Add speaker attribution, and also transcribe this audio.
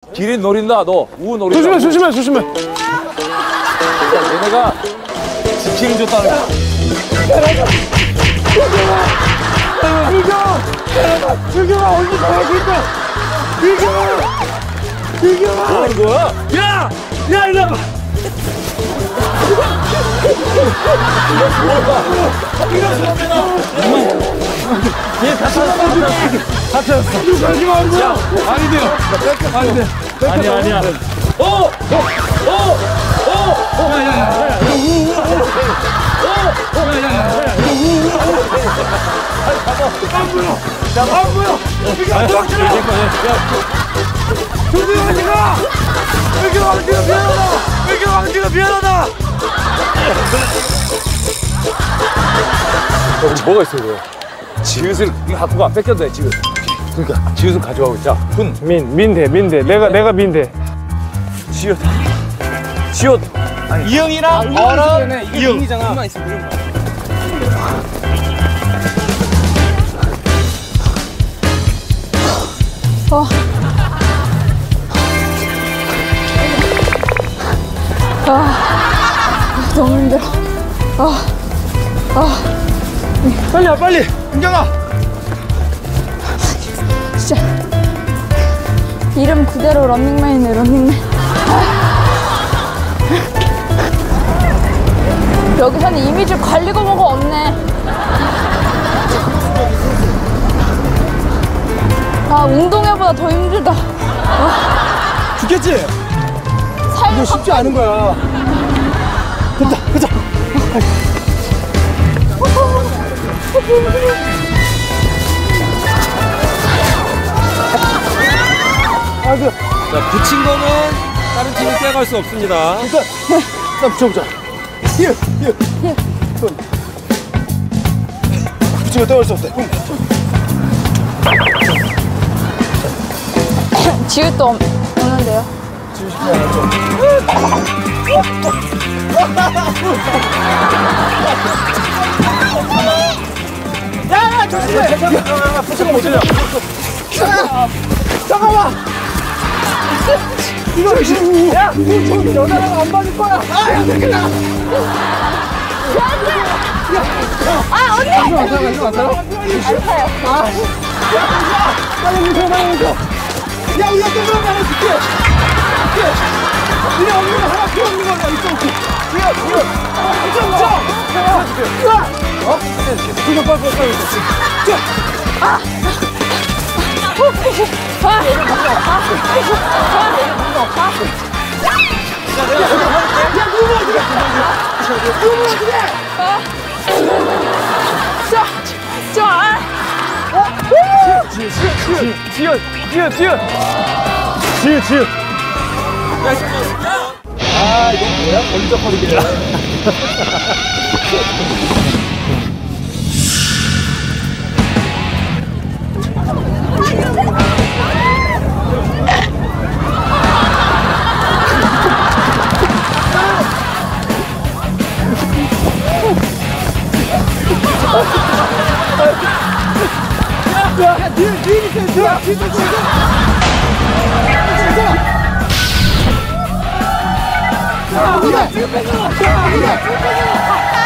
Speaker 1: 기린 노린다, 너. 우 노린다.
Speaker 2: 조심해.
Speaker 1: 얘네가 지키는 줬다는 거야.
Speaker 2: 유경아, 언제 가고 있다. 유경아.
Speaker 1: 뭐 하는 거야?
Speaker 2: 야, 이리 와봐.
Speaker 1: 얘다 찾았어.
Speaker 2: 가지 마, 아니 돼요.
Speaker 1: 아니야.
Speaker 2: 안 보여. 이게 안 들어가잖아. 조심하지 마. 이렇게 왕지가 미안하다.
Speaker 1: 뭐가 있어, 이거? 지읒을 이거 갖고 가. 뺏겨도 돼, 지읒. 그러니까 지읒을 가져가고 있자.
Speaker 2: 민대. 내가 민대.
Speaker 1: 지읒.
Speaker 3: 이응이랑 어랑 이응이잖아.
Speaker 4: 너무 힘들어.
Speaker 2: 빨리 와, 빨리. 은경아.
Speaker 4: 진짜 이름 그대로 런닝맨이네, 런닝맨. 여기서는 이미지 관리가 뭐가 없네. 운동회보다 더 힘들다.
Speaker 2: 죽겠지?
Speaker 4: 삶이
Speaker 2: 이거 쉽지 않은 거야. 가자.
Speaker 3: 자, 붙인 거는 다른 팀이 떼어갈 수 없습니다.
Speaker 2: 일단 붙여보자. 예. 붙이고 떼어갈 수 없대.
Speaker 4: 지읒도 오는데요.
Speaker 2: 야, 조심해. 붙이고 못 들려. 잠깐만. 이거 야, 저 여자랑 안 받을 거야.
Speaker 4: 언니!
Speaker 2: 이거 안 살아? 빨리 줘. 야, 우리가 뜬금없이 하나 줄게. 니네 없는 거 하나 필요 없는 거야. 이쪽. 이거. 이거 빨리. 지읒.
Speaker 1: 아, 이거 뭐야? 걸리적거리기야.
Speaker 2: 야, 뒤에 있어. 야,